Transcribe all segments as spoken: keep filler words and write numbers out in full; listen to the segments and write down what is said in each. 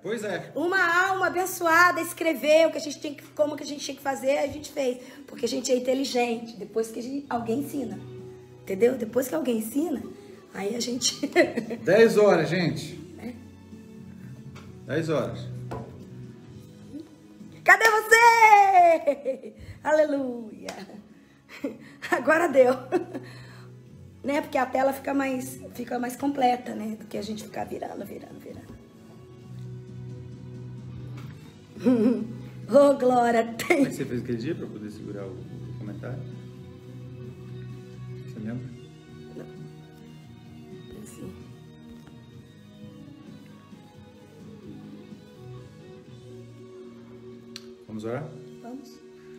Pois é. Uma alma abençoada escreveu o que a gente tem que, como que a gente tinha que fazer, a gente fez. Porque a gente é inteligente, depois que a gente, alguém ensina. Entendeu? Depois que alguém ensina, aí a gente... dez horas, gente. É. dez horas. Cadê você? Aleluia. Agora deu. Né? Porque a tela fica mais, fica mais completa, né? Do que a gente ficar virando, virando, virando. Oh, glória. Como é que você fez aquele dia para poder segurar o comentário? Você lembra? Não. Assim. Vamos orar? Vamos.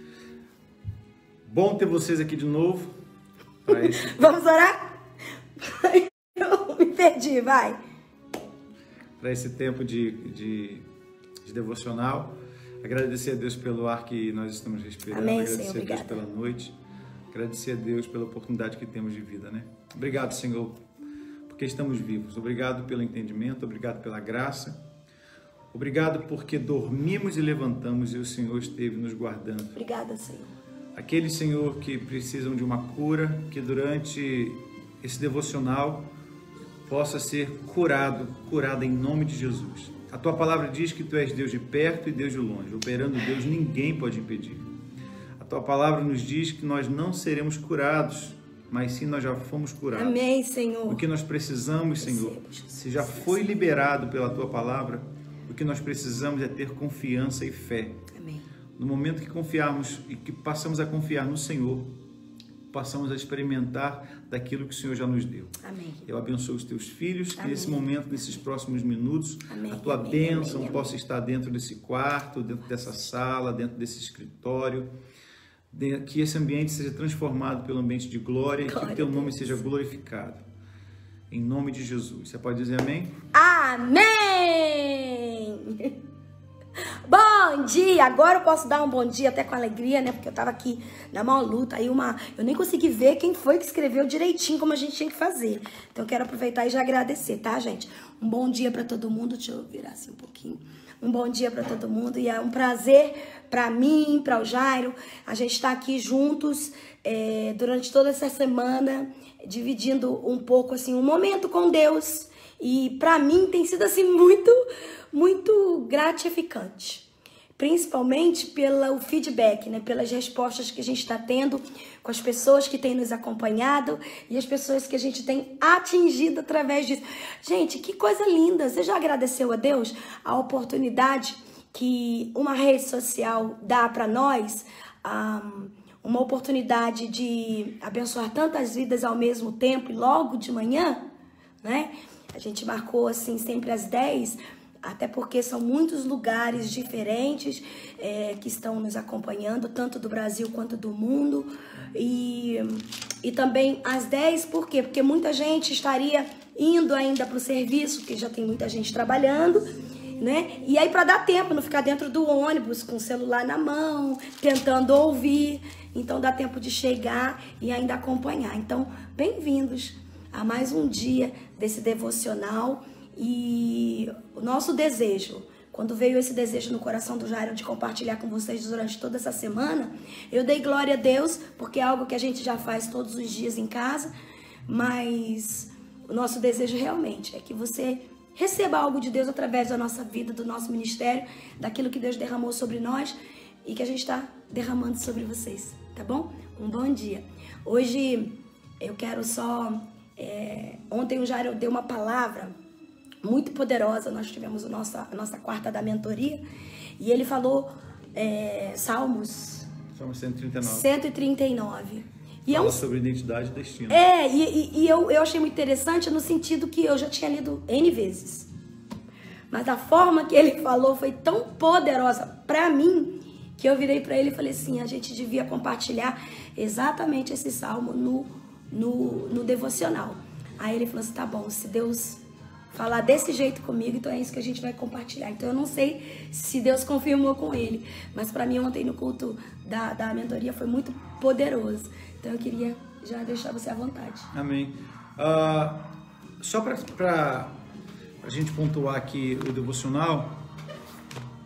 Bom ter vocês aqui de novo. Pra esse... Vamos orar? Eu me perdi, vai. Para esse tempo de, de, de devocional. Agradecer a Deus pelo ar que nós estamos respirando. Amém, agradecer Senhor, a Deus obrigada. pela noite. Agradecer a Deus pela oportunidade que temos de vida, né? Obrigado, Senhor, porque estamos vivos. Obrigado pelo entendimento, obrigado pela graça. Obrigado porque dormimos e levantamos e o Senhor esteve nos guardando. Obrigada, Senhor. Aqueles, Senhor, que precisam de uma cura, que durante esse devocional possa ser curado, curada em nome de Jesus. A Tua palavra diz que Tu és Deus de perto e Deus de longe. Operando Deus, ninguém pode impedir. A Tua palavra nos diz que nós não seremos curados, mas sim nós já fomos curados. Amém, Senhor. O que nós precisamos, Senhor, Receba, Jesus. se já foi liberado pela Tua palavra, o que nós precisamos é ter confiança e fé. Amém. No momento que confiarmos e que passamos a confiar no Senhor, passamos a experimentar daquilo que o Senhor já nos deu. Amém. Eu abençoo os teus filhos, que Amém. nesse momento, nesses próximos minutos, Amém. a tua Amém. bênção Amém. possa estar dentro desse quarto, dentro dessa sala, dentro desse escritório, de- que esse ambiente seja transformado pelo ambiente de glória, e que Glória o teu a nome Deus. seja glorificado. Em nome de Jesus. Você pode dizer amém? Amém! Bom dia! Agora eu posso dar um bom dia até com alegria, né? Porque eu tava aqui na maior luta. Aí uma... eu nem consegui ver quem foi que escreveu direitinho como a gente tinha que fazer. Então eu quero aproveitar e já agradecer, tá, gente? Um bom dia pra todo mundo. Deixa eu virar assim um pouquinho. Um bom dia pra todo mundo. E é um prazer pra mim, pra o Jairo. A gente tá aqui juntos é, durante toda essa semana, dividindo um pouco, assim, um momento com Deus. E pra mim tem sido, assim, muito, muito gratificante. Principalmente pelo feedback, né? Pelas respostas que a gente está tendo com as pessoas que têm nos acompanhado e as pessoas que a gente tem atingido através disso. Gente, que coisa linda! Você já agradeceu a Deus a oportunidade que uma rede social dá para nós? Um, uma oportunidade de abençoar tantas vidas ao mesmo tempo e logo de manhã, né? A gente marcou assim sempre às dez, até porque são muitos lugares diferentes é, que estão nos acompanhando, tanto do Brasil quanto do mundo. E, e também às dez, por quê? Porque muita gente estaria indo ainda para o serviço, porque já tem muita gente trabalhando, né? E aí para dar tempo, não ficar dentro do ônibus com o celular na mão, tentando ouvir. Então dá tempo de chegar e ainda acompanhar. Então, bem-vindos a mais um dia desse devocional. E o nosso desejo, quando veio esse desejo no coração do Jairo de compartilhar com vocês durante toda essa semana, eu dei glória a Deus, porque é algo que a gente já faz todos os dias em casa, mas o nosso desejo realmente é que você receba algo de Deus através da nossa vida, do nosso ministério, daquilo que Deus derramou sobre nós e que a gente está derramando sobre vocês, tá bom? Um bom dia. Hoje eu quero só... É, ontem o Jairo deu uma palavra muito poderosa. Nós tivemos a nossa, a nossa quarta da mentoria e ele falou é, Salmos Salmo cento e trinta e nove. cento e trinta e nove. E Fala é um, sobre identidade e destino. É, e, e, e eu, eu achei muito interessante no sentido que eu já tinha lido N vezes. Mas a forma que ele falou foi tão poderosa pra mim que eu virei pra ele e falei assim, a gente devia compartilhar exatamente esse salmo no, no, no devocional. Aí ele falou assim, tá bom, se Deus falar desse jeito comigo, então é isso que a gente vai compartilhar. Então eu não sei se Deus confirmou com ele, mas pra mim ontem no culto da, da mentoria foi muito poderoso. Então eu queria já deixar você à vontade. Amém. Uh, só para a gente pontuar aqui o devocional,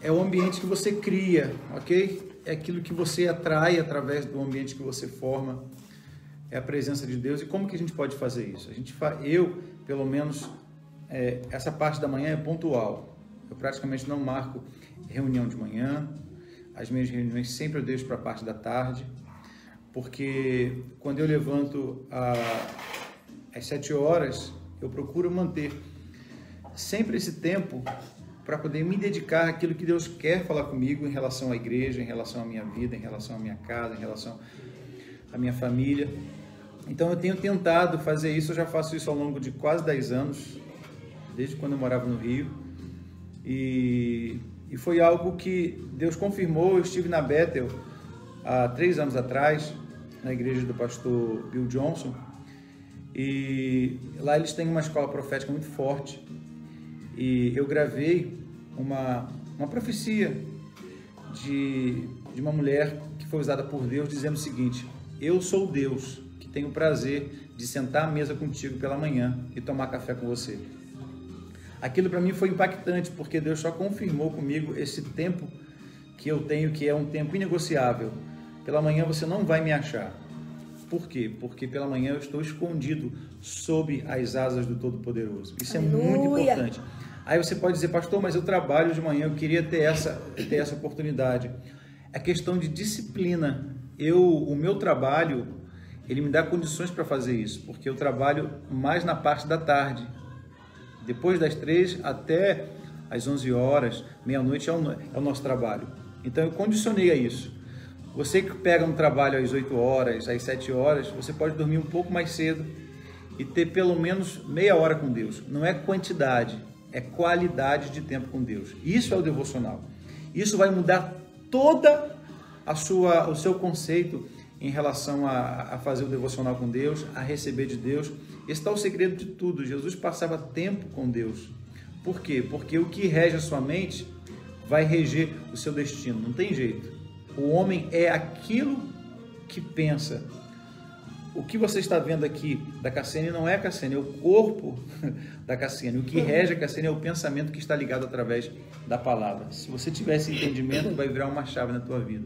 é o ambiente que você cria, ok? É aquilo que você atrai através do ambiente que você forma. É a presença de Deus. E como que a gente pode fazer isso? A gente fa... Eu, pelo menos, é, essa parte da manhã é pontual. Eu praticamente não marco reunião de manhã. As minhas reuniões sempre eu deixo para a parte da tarde, porque quando eu levanto a, às sete horas, eu procuro manter sempre esse tempo para poder me dedicar àquilo que Deus quer falar comigo em relação à igreja, em relação à minha vida, em relação à minha casa, em relação à minha família. Então eu tenho tentado fazer isso, eu já faço isso ao longo de quase dez anos, desde quando eu morava no Rio, e, e foi algo que Deus confirmou. Eu estive na Bethel há três anos atrás, na igreja do pastor Bill Johnson, e lá eles têm uma escola profética muito forte, e eu gravei uma, uma profecia de, de uma mulher que foi usada por Deus, dizendo o seguinte: eu sou Deus que tenho o prazer de sentar à mesa contigo pela manhã e tomar café com você. Aquilo para mim foi impactante, porque Deus só confirmou comigo esse tempo que eu tenho, que é um tempo inegociável. Pela manhã você não vai me achar. Por quê? Porque pela manhã eu estou escondido sob as asas do Todo-Poderoso. Isso Aleluia. É muito importante. Aí você pode dizer: pastor, mas eu trabalho de manhã, eu queria ter essa, ter essa oportunidade. É questão de disciplina. Eu, o meu trabalho, ele me dá condições para fazer isso, porque eu trabalho mais na parte da tarde. Depois das três até as onze horas, meia-noite é, o, é o nosso trabalho. Então eu condicionei a isso. Você que pega um trabalho às oito horas, às sete horas, você pode dormir um pouco mais cedo e ter pelo menos meia hora com Deus. Não é quantidade, é qualidade de tempo com Deus. Isso é o devocional. Isso vai mudar toda a sua, o seu conceito em relação a, a fazer o devocional com Deus, a receber de Deus. Esse está o segredo de tudo. Jesus passava tempo com Deus. Por quê? Porque o que rege a sua mente vai reger o seu destino. Não tem jeito. O homem é aquilo que pensa. O que você está vendo aqui da Cassiane não é a Cassiane, é o corpo da Cassiane. O que rege a Cassiane é o pensamento que está ligado através da palavra. Se você tiver esse entendimento, vai virar uma chave na tua vida.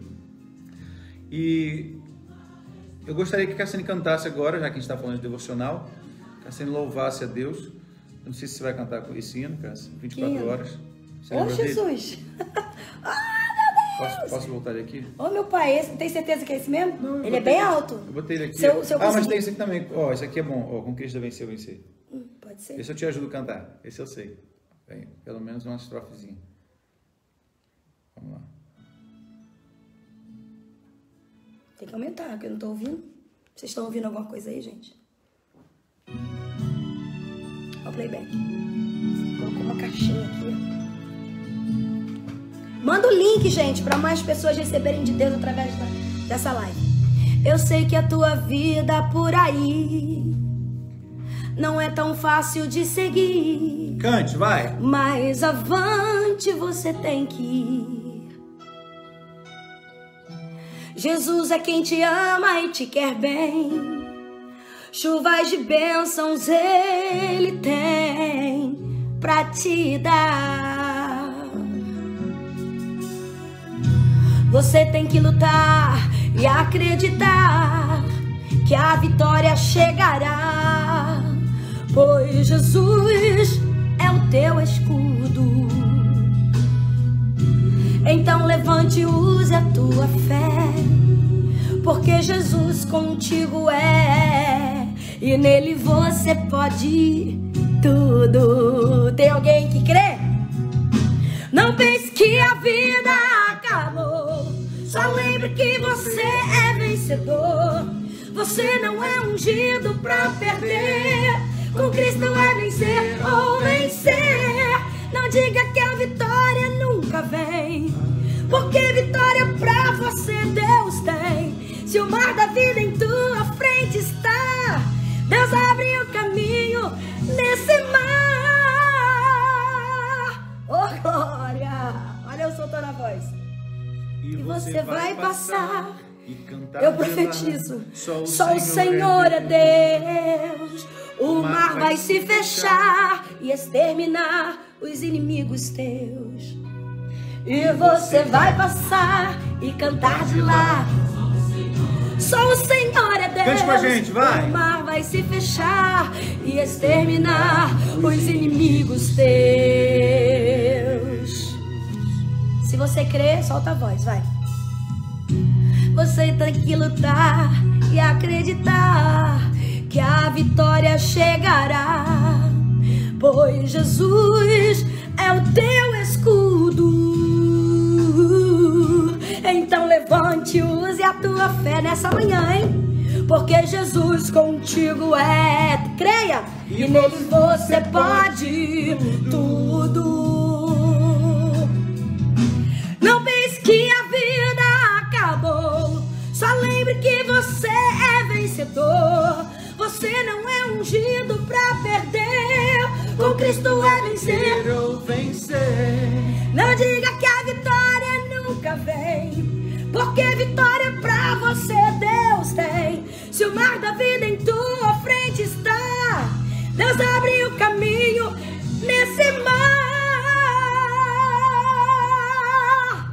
E eu gostaria que a Cassiane cantasse agora, já que a gente está falando de devocional. Cassiane louvasse a Deus. Eu não sei se você vai cantar com esse hino, Cassiane. vinte e quatro horas. Ô, Jesus! Posso, posso voltar ele aqui? Ô, meu pai, esse, tem certeza que é esse mesmo? Não, ele é bem alto. Eu botei ele aqui. Se eu, se eu ah, conseguir... mas tem esse aqui também. Ó, esse aqui é bom. Ó, com Cristo venceu, vencer. Hum, pode ser. Esse eu te ajudo a cantar. Esse eu sei. Bem, pelo menos uma estrofezinha. Vamos lá. Tem que aumentar, porque eu não tô ouvindo. Vocês estão ouvindo alguma coisa aí, gente? Ó o playback. Colocou uma caixinha aqui, ó. Manda o link, gente, para mais pessoas receberem de Deus através da, dessa live. Eu sei que a tua vida por aí não é tão fácil de seguir. Cante, vai. Mas avante você tem que ir. Jesus é quem te ama e te quer bem. Chuvas de bênçãos Ele tem pra te dar. Você tem que lutar e acreditar que a vitória chegará, pois Jesus é o teu escudo. Então levante e use a tua fé, porque Jesus contigo é, e nele você pode tudo. Tem alguém que crê? Não pense que a vida acabou, só lembre que você é vencedor. Você não é ungido pra perder, com Cristo é vencer ou vencer. Não diga que a vitória nunca vem, porque vitória pra você Deus tem. Se o mar da vida em tua frente está, Deus abre o caminho nesse mar. Oh glória! Olha eu soltando a voz. E você, você vai passar e cantar. Eu profetizo. Só o, Só o Senhor é Deus. O mar vai se fechar e exterminar os inimigos teus. E você vai passar e cantar de lá. Só o Senhor é Deus. Cante com a gente, vai. O mar vai se fechar e exterminar os inimigos teus. Se você crê, solta a voz, vai. Você tem que lutar e acreditar que a vitória chegará, pois Jesus é o teu escudo. Então levante, use a tua fé nessa manhã, hein? Porque Jesus contigo é. Creia, e, e nele você pode tudo. Não pense que a vida acabou. Só lembre que você é vencedor. Você não é ungido pra perder. Com Cristo é vencer ou vencer. Não diga que a vitória nunca vem, porque vitória pra você Deus tem. Se o mar da vida em tua frente está, Deus abre o caminho nesse mar.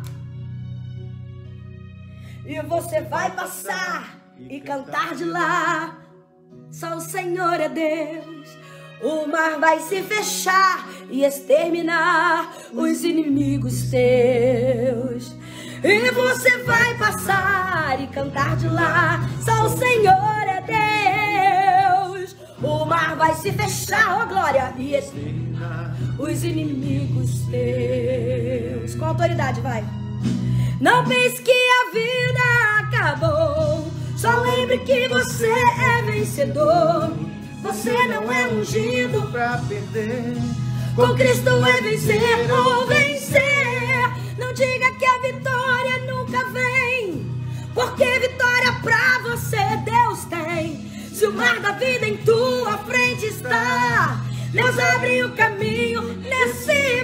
E você vai passar e cantar de lá. Só o Senhor é Deus. O mar vai se fechar e exterminar os inimigos teus. E você vai passar e cantar de lá. Só o Senhor é Deus. O mar vai se fechar, ó glória, e exterminar os inimigos teus. Com autoridade, vai. Não pense que a vida acabou. Só lembre que você é vencedor. Você não é ungido pra perder. Com Cristo é vencer ou vencer. Não diga que a vitória nunca vem, porque vitória pra você Deus tem. Se o mar da vida em tua frente está, Deus abre o caminho nesse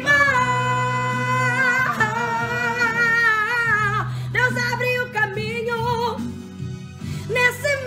mar. Deus abre o caminho nesse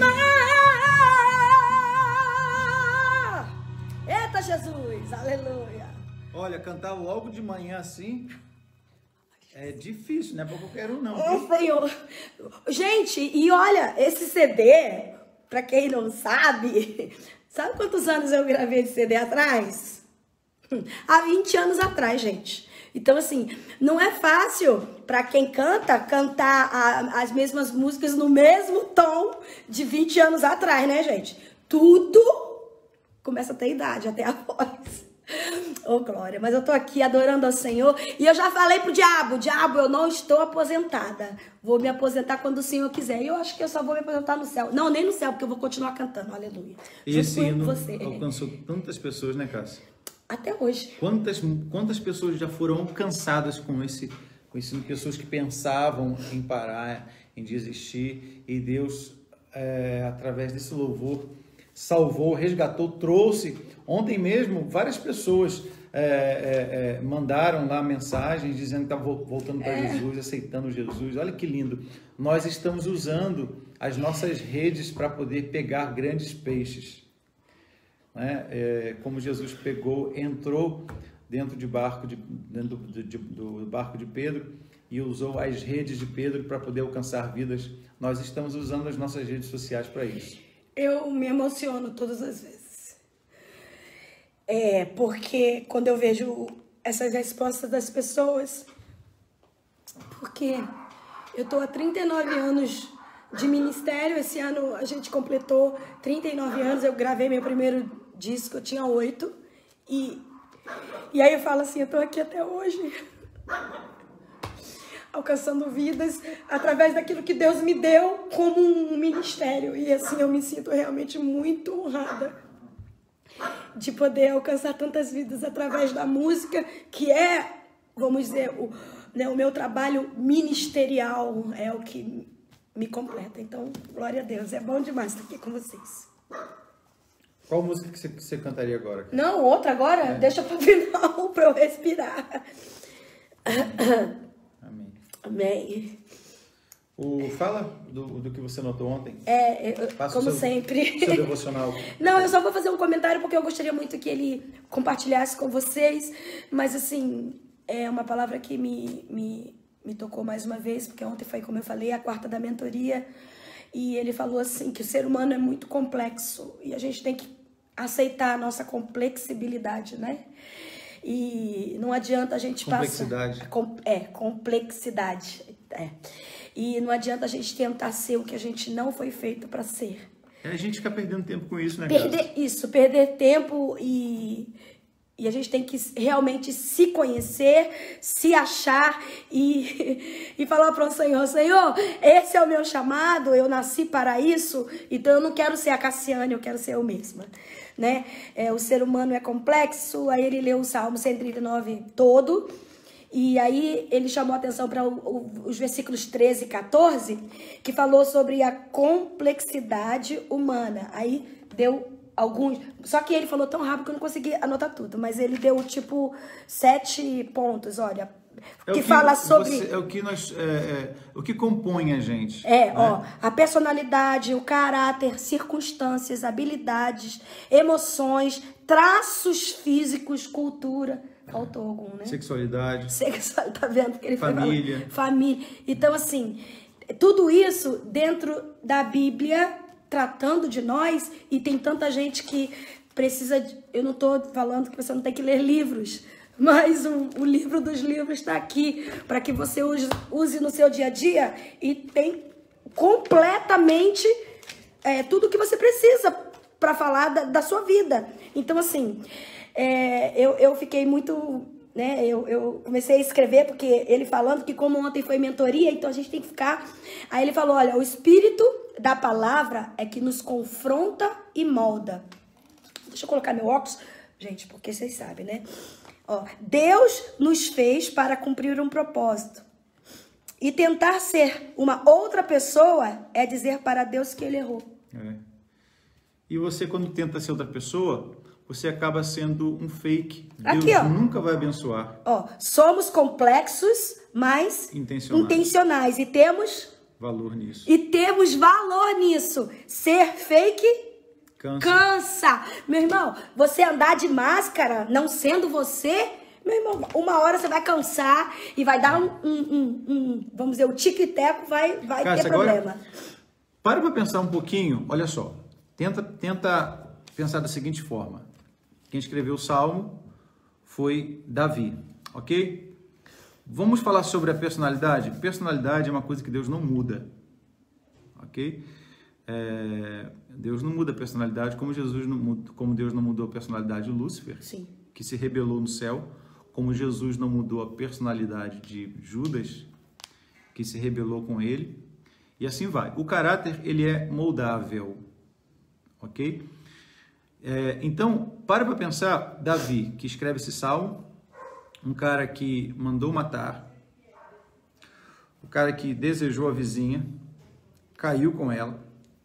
mar. Eita Jesus, aleluia. Olha, cantar logo de manhã assim é difícil, não é pra qualquer um não. Ô Senhor. Gente, e olha, esse C D, pra quem não sabe, sabe quantos anos eu gravei esse C D atrás? Há vinte anos atrás, gente. Então, assim, não é fácil pra quem canta, cantar a, as mesmas músicas no mesmo tom de vinte anos atrás, né, gente? Tudo começa a ter idade, até a voz. Ô, glória, mas eu tô aqui adorando ao Senhor. E eu já falei pro diabo, diabo, eu não estou aposentada. Vou me aposentar quando o Senhor quiser. E eu acho que eu só vou me aposentar no céu. Não, nem no céu, porque eu vou continuar cantando, aleluia. E esse hino alcançou tantas pessoas, né, Cássia? Até hoje. Quantas, quantas pessoas já foram alcançadas com esse, com esse pessoas que pensavam em parar, em desistir, e Deus, é, através desse louvor, salvou, resgatou, trouxe. Ontem mesmo, várias pessoas é, é, é, mandaram lá mensagens dizendo que estavam voltando para é. Jesus, aceitando Jesus. Olha que lindo. Nós estamos usando as nossas redes para poder pegar grandes peixes. Né? É, como Jesus pegou, entrou dentro, de barco de, dentro do, de, do barco de Pedro e usou as redes de Pedro para poder alcançar vidas. Nós estamos usando as nossas redes sociais para isso. Eu me emociono todas as vezes. É, porque quando eu vejo essas respostas das pessoas, porque eu tô há trinta e nove anos de ministério, esse ano a gente completou trinta e nove anos, eu gravei meu primeiro disco, eu tinha oito, e, e aí eu falo assim, eu tô aqui até hoje, alcançando vidas através daquilo que Deus me deu como um ministério. E assim eu me sinto realmente muito honrada de poder alcançar tantas vidas através da música, que é, vamos dizer, o, né, o meu trabalho ministerial, é o que me completa. Então, glória a Deus, é bom demais estar aqui com vocês. Qual música que você, que você cantaria agora? Não, outra agora? É. Deixa para o final, para eu respirar. Amém. Amém. O, fala do, do que você notou ontem. É, eu, como seu, sempre. Seu devocional. Não, eu só vou fazer um comentário porque eu gostaria muito que ele compartilhasse com vocês. Mas assim, é uma palavra que me, me, me tocou mais uma vez, porque ontem foi, como eu falei, a quarta da mentoria, e ele falou assim, que o ser humano é muito complexo, e a gente tem que aceitar a nossa complexibilidade, né? E não adianta a gente complexidade. passar... Com, é, complexidade. É. E não adianta a gente tentar ser o que a gente não foi feito para ser. É, a gente fica perdendo tempo com isso, né? Perder Graça? Isso, perder tempo e... E a gente tem que realmente se conhecer, se achar e, e falar para o Senhor, Senhor, esse é o meu chamado, eu nasci para isso, então eu não quero ser a Cassiane, eu quero ser eu mesma. Né? É, o ser humano é complexo, aí ele leu o Salmo cento e trinta e nove todo, e aí ele chamou a atenção para os versículos treze e quatorze, que falou sobre a complexidade humana. Aí deu alguns, só que ele falou tão rápido que eu não consegui anotar tudo, mas ele deu tipo sete pontos, olha, é que, que fala sobre você, é o que nós é, é, o que compõe a gente, é, né? ó, a personalidade, o caráter, circunstâncias, habilidades, emoções, traços físicos, cultura, faltou algum, né? Sexualidade, Sexual, tá vendo que ele família, foi família, então assim, tudo isso dentro da Bíblia, tratando de nós, e tem tanta gente que precisa de, eu não estou falando que você não tem que ler livros, mas o, o livro dos livros está aqui para que você use, use no seu dia a dia, e tem completamente é, tudo que você precisa para falar da, da sua vida. Então assim, é, eu, eu fiquei muito... Né? Eu, eu comecei a escrever, porque ele falando que como ontem foi mentoria, então a gente tem que ficar... Aí ele falou, olha, o espírito da palavra é que nos confronta e molda. Deixa eu colocar meu óculos, gente, porque vocês sabem, né? Ó, Deus nos fez para cumprir um propósito. E tentar ser uma outra pessoa é dizer para Deus que ele errou. É. E você, quando tenta ser outra pessoa, você acaba sendo um fake. Deus Aqui, ó. nunca vai abençoar. Ó, somos complexos, mas Intencionais. intencionais. E temos... valor nisso. E temos valor nisso. Ser fake cansa. cansa. Meu irmão, você andar de máscara, não sendo você, meu irmão, uma hora você vai cansar e vai dar um, um, um, um vamos dizer, o tique-teco vai, vai Cássia, ter problema. Agora, para para pensar um pouquinho, olha só. Tenta, tenta pensar da seguinte forma. Quem escreveu o Salmo foi Davi, ok? Vamos falar sobre a personalidade? Personalidade é uma coisa que Deus não muda, ok? É, Deus não muda a personalidade, como Jesus não muda, como Deus não mudou a personalidade de Lúcifer, Sim. que se rebelou no céu, como Jesus não mudou a personalidade de Judas, que se rebelou com ele, e assim vai. O caráter, ele é moldável, ok? É, então, para para pensar, Davi, que escreve esse salmo, um cara que mandou matar, o cara que desejou a vizinha, caiu com ela,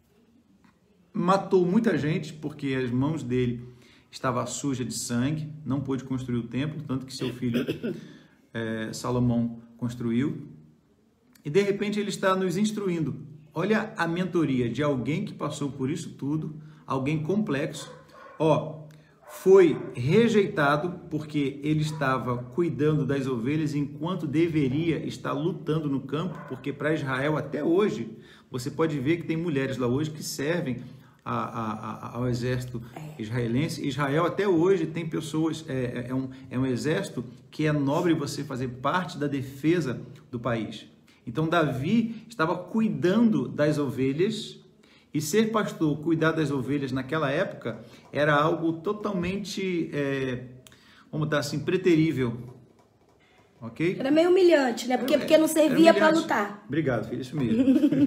matou muita gente porque as mãos dele estavam sujas de sangue, não pôde construir o templo, tanto que seu filho é, Salomão construiu, e de repente ele está nos instruindo. Olha a mentoria de alguém que passou por isso tudo, alguém complexo. Ó, foi rejeitado porque ele estava cuidando das ovelhas enquanto deveria estar lutando no campo, porque para Israel até hoje, você pode ver que tem mulheres lá hoje que servem a, a, a, ao exército israelense. Israel até hoje tem pessoas, é, é, um, é um exército que é nobre você fazer parte da defesa do país. Então Davi estava cuidando das ovelhas. E ser pastor, cuidar das ovelhas naquela época, era algo totalmente, é, vamos dar assim, preterível. Ok? Era meio humilhante, né? Porque, porque não servia para lutar. Obrigado, filho, isso mesmo.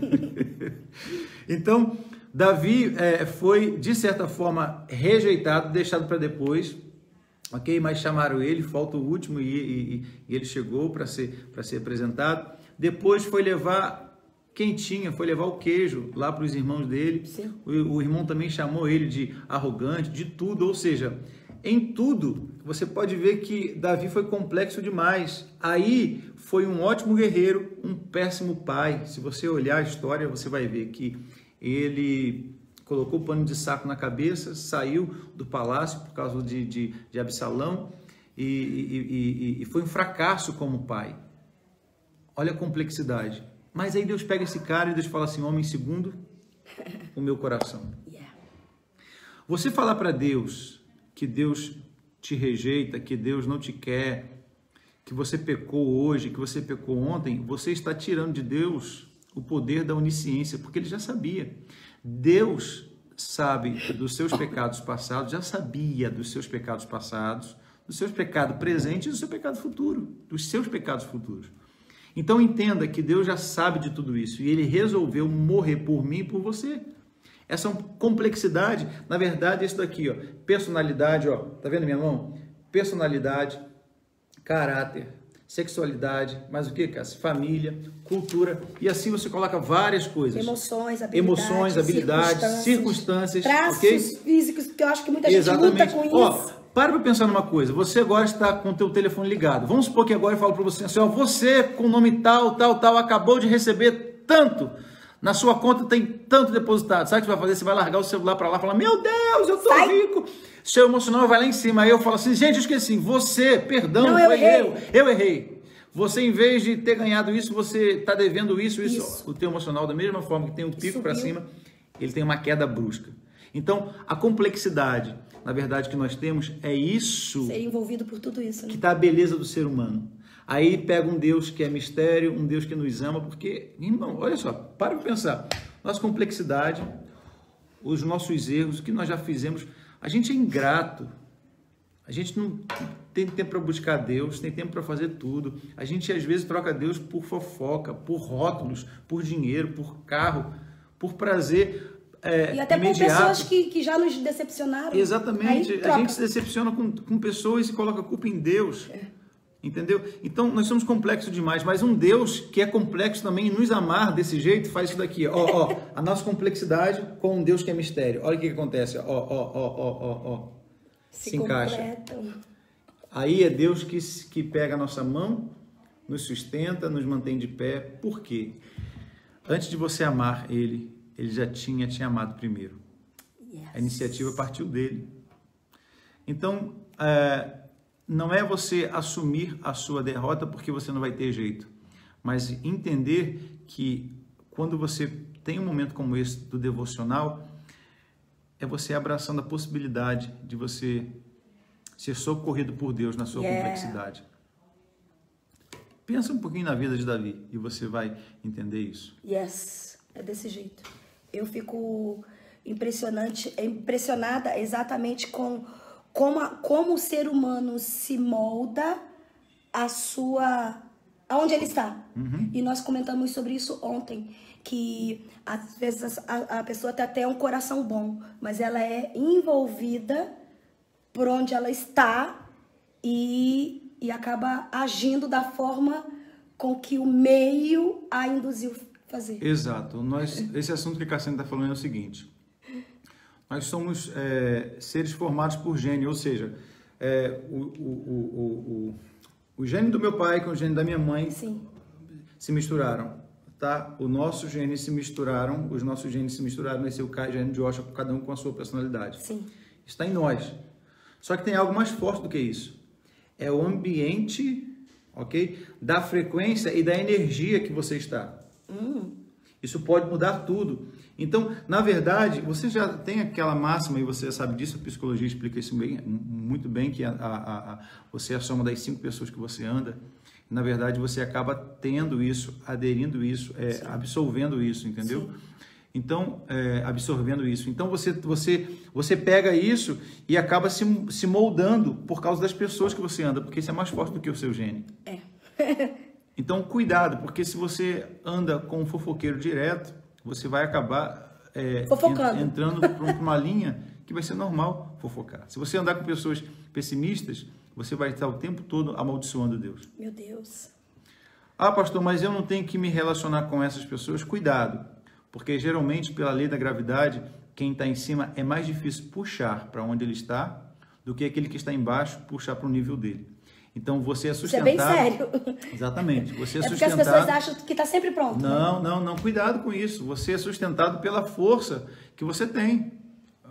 Então, Davi é, foi, de certa forma, rejeitado, deixado para depois. Ok? Mas chamaram ele, falta o último, e, e, e ele chegou para ser, para ser apresentado. Depois foi levar... quentinha, foi levar o queijo lá para os irmãos dele. O, o irmão também chamou ele de arrogante, de tudo. Ou seja, em tudo, você pode ver que Davi foi complexo demais. Aí foi um ótimo guerreiro, um péssimo pai. Se você olhar a história, você vai ver que ele colocou o pano de saco na cabeça, saiu do palácio por causa de, de, de Absalão, e, e, e, e foi um fracasso como pai. Olha a complexidade. Mas aí Deus pega esse cara e Deus fala assim, homem segundo o meu coração. Yeah. Você falar para Deus que Deus te rejeita, que Deus não te quer, que você pecou hoje, que você pecou ontem, você está tirando de Deus o poder da onisciência, porque ele já sabia. Deus sabe dos seus pecados passados, já sabia dos seus pecados passados, dos seus pecados presentes e do seu pecado futuro, dos seus pecados futuros. Então entenda que Deus já sabe de tudo isso e ele resolveu morrer por mim e por você. Essa complexidade, na verdade, é isso daqui, ó, personalidade, ó, tá vendo minha mão? Personalidade, caráter, sexualidade, mais o que, Cássio? Família, cultura, e assim você coloca várias coisas. Emoções, habilidades, Emoções, habilidades circunstâncias, traços okay? físicos, porque eu acho que muita gente Exatamente. luta com Ó, isso. para para pensar numa coisa, você agora está com o teu telefone ligado, vamos supor que agora eu falo para você assim, ó, você com o nome tal, tal, tal, acabou de receber tanto, na sua conta tem tanto depositado, sabe o que você vai fazer? Você vai largar o celular para lá e falar, meu Deus, eu tô Sai. rico, seu emocional vai lá em cima, aí eu falo assim, gente, eu esqueci, você, perdão, Não, eu foi errei. eu, eu errei. Você, em vez de ter ganhado isso, você está devendo isso, isso, Isso. o teu emocional, da mesma forma que tem um pico para Subiu. cima, ele tem uma queda brusca. Então, a complexidade, na verdade, que nós temos é isso Ser envolvido por tudo isso, né? que está a beleza do ser humano. Aí pega um Deus que é mistério, um Deus que nos ama, porque, irmão, olha só, para para pensar, nossa complexidade, os nossos erros, o que nós já fizemos, a gente é ingrato, a gente não tem tempo para buscar Deus, tem tempo para fazer tudo, a gente às vezes troca Deus por fofoca, por rótulos, por dinheiro, por carro, por prazer. É, e até imediato. por pessoas que, que já nos decepcionaram. Exatamente, Aí, a gente se decepciona com, com pessoas e coloca a culpa em Deus, é. Entendeu? Então nós somos complexos demais, mas um Deus que é complexo também em nos amar desse jeito faz isso daqui, ó, ó, a nossa complexidade com um Deus que é mistério, olha o que, que acontece, ó, ó, ó, ó, ó, ó, se, se encaixa. Aí é Deus que, que pega a nossa mão, nos sustenta, nos mantém de pé, por quê? Antes de você amar Ele, Ele já tinha te amado primeiro. Yes. A iniciativa partiu dele. Então, é, não é você assumir a sua derrota porque você não vai ter jeito, mas entender que quando você tem um momento como esse do devocional, é você abraçando a possibilidade de você ser socorrido por Deus na sua yeah. complexidade. Pensa um pouquinho na vida de Davi e você vai entender isso. Yes, é desse jeito. Eu fico impressionante, impressionada exatamente com como, a, como o ser humano se molda a sua, aonde ele está. Uhum. E nós comentamos sobre isso ontem, que às vezes a, a pessoa tem até um coração bom, mas ela é envolvida por onde ela está e, e acaba agindo da forma com que o meio a induziu fazer. Exato. Nós, esse assunto que a Cassiane está falando é o seguinte. Nós somos é, seres formados por gene, ou seja, é, o, o, o, o, o gene do meu pai com o gene da minha mãe Sim. se misturaram. Tá? O nosso gene se misturaram, os nossos genes se misturaram, nasceu o gene de Joshua, cada um com a sua personalidade. Sim. Está em nós. Só que tem algo mais forte do que isso. É o ambiente, ok? Da frequência e da energia que você está. Hum. Isso pode mudar tudo. Então, na verdade, você já tem aquela máxima, e você já sabe disso, a psicologia explica isso bem, muito bem, que a, a, a, você é a soma das cinco pessoas que você anda. Na verdade, você acaba tendo isso, aderindo isso, é, absorvendo isso, entendeu? Sim. Então, é, absorvendo isso. Então, você, você, você pega isso e acaba se, se moldando por causa das pessoas que você anda, porque isso é mais forte do que o seu gene. É. Então, cuidado, porque se você anda com um fofoqueiro direto, você vai acabar é, Fofocando. entrando para uma linha que vai ser normal fofocar. Se você andar com pessoas pessimistas, você vai estar o tempo todo amaldiçoando Deus. Meu Deus. Ah, pastor, mas eu não tenho que me relacionar com essas pessoas? Cuidado, porque geralmente, pela lei da gravidade, quem está em cima é mais difícil puxar para onde ele está do que aquele que está embaixo puxar para o nível dele. Então, você é sustentado... Isso é bem sério. Exatamente. Você é, é porque sustentado... as pessoas acham que está sempre pronto. Não, né? não, não. Cuidado com isso. Você é sustentado pela força que você tem.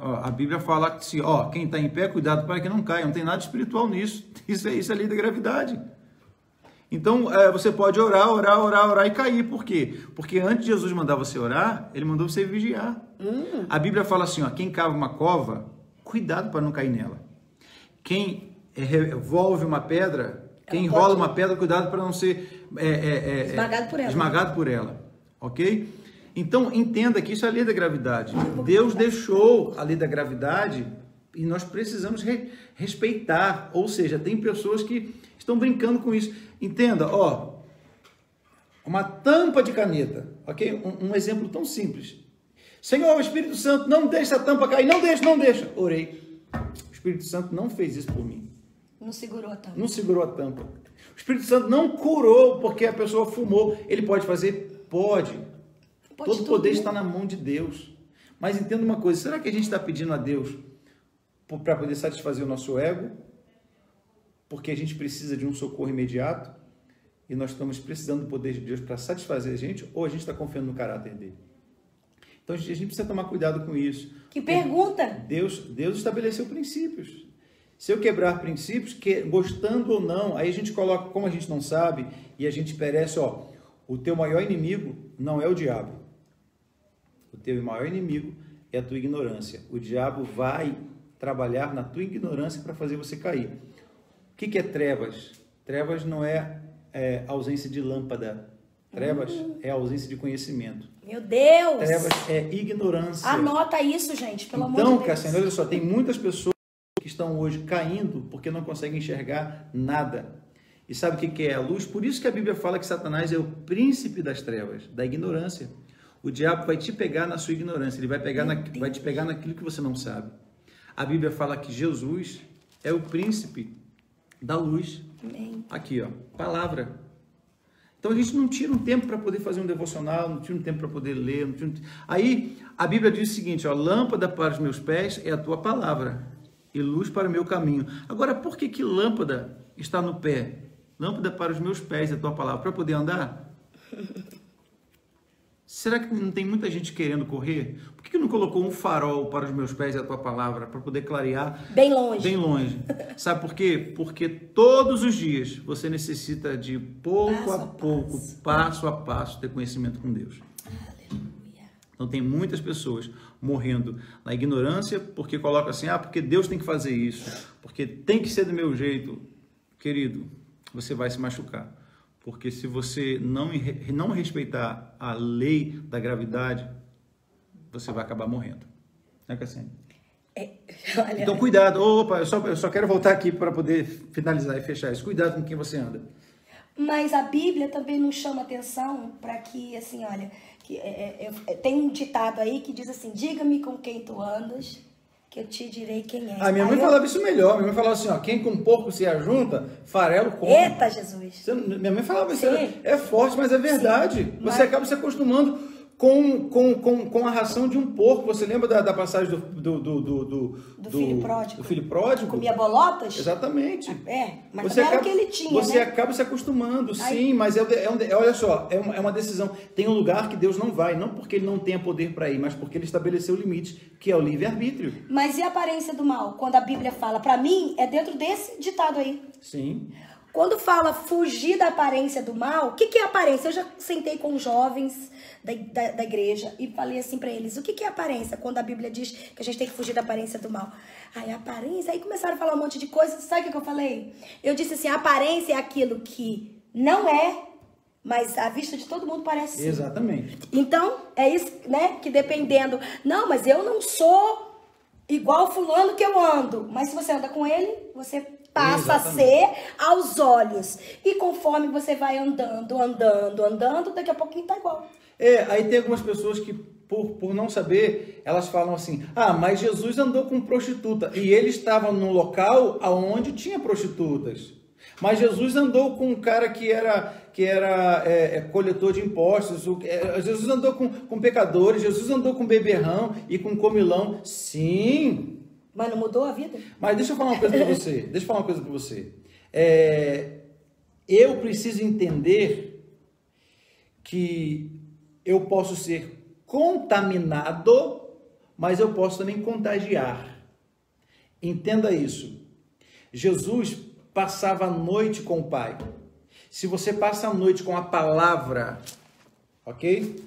Ó, a Bíblia fala que se, ó, quem está em pé, cuidado para que não caia. Não tem nada espiritual nisso. Isso é, isso é lei da gravidade. Então, é, você pode orar, orar, orar, orar e cair. Por quê? Porque antes de Jesus mandar você orar, ele mandou você vigiar. Hum. A Bíblia fala assim, ó, quem cava uma cova, cuidado para não cair nela. Quem revolve uma pedra, quem enrola uma pedra, cuidado para não ser é, é, é, esmagado por ela. Esmagado por ela. Ok? Então, entenda que isso é a lei da gravidade. Deus deixou a lei da gravidade e nós precisamos re respeitar. Ou seja, tem pessoas que estão brincando com isso. Entenda, ó, uma tampa de caneta, ok? Um, um exemplo tão simples. Senhor, o Espírito Santo, não deixa a tampa cair, não deixa, não deixa. Orei. O Espírito Santo não fez isso por mim. Não segurou a tampa. Não segurou a tampa. O Espírito Santo não curou porque a pessoa fumou. Ele pode fazer? Pode. Pode Todo poder está na mão de Deus. Mas entenda uma coisa, será que a gente está pedindo a Deus para poder satisfazer o nosso ego? Porque a gente precisa de um socorro imediato? E nós estamos precisando do poder de Deus para satisfazer a gente? Ou a gente está confiando no caráter dele? Então a gente, a gente precisa tomar cuidado com isso. Que pergunta! Deus, Deus estabeleceu princípios. Se eu quebrar princípios, que, gostando ou não, aí a gente coloca, como a gente não sabe, e a gente perece, ó, o teu maior inimigo não é o diabo. O teu maior inimigo é a tua ignorância. O diabo vai trabalhar na tua ignorância para fazer você cair. O que, que é trevas? Trevas não é, é ausência de lâmpada. Trevas hum. é ausência de conhecimento. Meu Deus! Trevas é ignorância. Anota isso, gente, pelo então, amor de Deus. Então, Cassiano, olha só, tem muitas pessoas que estão hoje caindo porque não conseguem enxergar nada. E sabe o que, que é a luz? Por isso que a Bíblia fala que Satanás é o príncipe das trevas, da ignorância. O diabo vai te pegar na sua ignorância, ele vai, pegar na, vai te pegar naquilo que você não sabe. A Bíblia fala que Jesus é o príncipe da luz. Amém. Aqui, ó, palavra. Então a gente não tira um tempo para poder fazer um devocional, não tira um tempo para poder ler. Não tira um... Aí a Bíblia diz o seguinte, ó, lâmpada para os meus pés é a tua palavra e luz para o meu caminho. Agora, por que que lâmpada está no pé? Lâmpada para os meus pés é a tua palavra, para poder andar? Será que não tem muita gente querendo correr? Por que não colocou um farol para os meus pés e a tua palavra, para poder clarear bem longe? Bem longe. Sabe por quê? Porque todos os dias você necessita de pouco passo a, a pouco, passo. passo a passo, ter conhecimento com Deus. Aleluia. Então tem muitas pessoas morrendo na ignorância porque colocam assim, ah, porque Deus tem que fazer isso, porque tem que ser do meu jeito. Querido, você vai se machucar. Porque se você não, não respeitar a lei da gravidade, você vai acabar morrendo. Né, Cassiane? É, olha... Então, cuidado. Opa, eu só, eu só quero voltar aqui para poder finalizar e fechar isso. Cuidado com quem você anda. Mas a Bíblia também nos chama atenção para que, assim, olha, que, é, é, é, tem um ditado aí que diz assim, diga-me com quem tu andas, que eu te direi quem é. A minha mãe Aí falava eu... isso melhor. Minha mãe falava assim, ó, quem com porco se ajunta, farelo come. Eita, Jesus! Você, minha mãe falava isso, Sim. é forte, mas é verdade. Sim, mas... Você acaba se acostumando com, com, com, com a ração de um porco. Você lembra da, da passagem do, do, do, do, do, do filho pródigo? Do filho pródigo? Comia bolotas? Exatamente. É, mas você acaba, era o que ele tinha, Você né? acaba se acostumando, Aí... sim, mas é, é, é, olha só, é uma, é uma decisão. Tem um lugar que Deus não vai, não porque Ele não tenha poder para ir, mas porque Ele estabeleceu limites, que é o livre-arbítrio. Mas e a aparência do mal? Quando a Bíblia fala, para mim, é dentro desse ditado aí. Sim. Quando fala fugir da aparência do mal, o que, que é aparência? Eu já sentei com jovens da, da, da igreja e falei assim pra eles, o que, que é aparência? Quando a Bíblia diz que a gente tem que fugir da aparência do mal. Aí, aparência, aí começaram a falar um monte de coisa, sabe o que eu falei? Eu disse assim, a aparência é aquilo que não é, mas à vista de todo mundo parece sim. Exatamente. Então, é isso, né, que dependendo, não, mas eu não sou igual fulano que eu ando, mas se você anda com ele, você... passa Exatamente. a ser aos olhos. E conforme você vai andando, andando, andando, daqui a pouquinho tá igual. É, aí tem algumas pessoas que, por, por não saber, elas falam assim, ah, mas Jesus andou com prostituta. E ele estava num local onde tinha prostitutas. Mas Jesus andou com um cara que era, que era é, é, coletor de impostos. O, é, Jesus andou com, com pecadores. Jesus andou com beberrão e com comilão. Sim. Mas não mudou a vida? Mas deixa eu falar uma coisa para você. Deixa eu falar uma coisa para você. É, eu preciso entender que eu posso ser contaminado mas eu posso também contagiar. Entenda isso. Jesus passava a noite com o Pai. Se você passa a noite com a palavra, ok?